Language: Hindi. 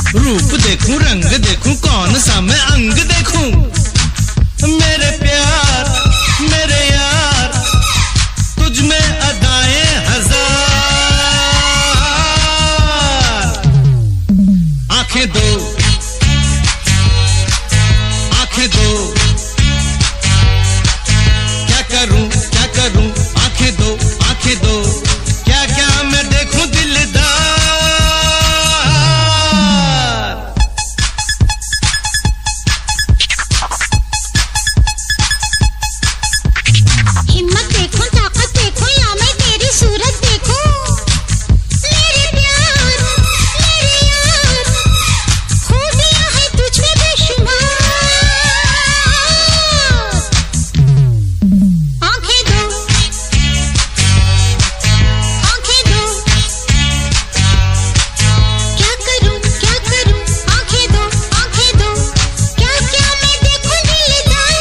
रूप देखूं रंग देखूं कौन सा मैं अंग देखूं। मेरे प्यार मेरे यार तुझ में अदाएं हजार। आंखें दो आंखें दो क्या करूं आंखें दो क्या क्या मैं देखूं दिलदार। हिम्मत देखो ताकत देखो या मैं तेरी सूरत देखूं। मेरे प्यार मेरे यार खूबियां है तुझ में बेशुमार। आंखें दो क्या करूं आंखें दो क्या क्या मैं देखूं दिलदार।